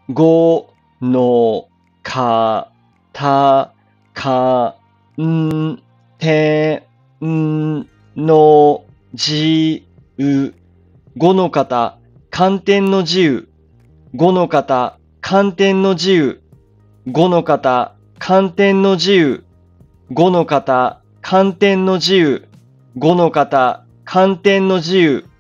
ごのかたかんてんのじう。ごの方、寒天の自由。ごの方、寒天の自由。ごの方、寒天の自由。ごの方、寒天の自由。ごの方、寒天の自由。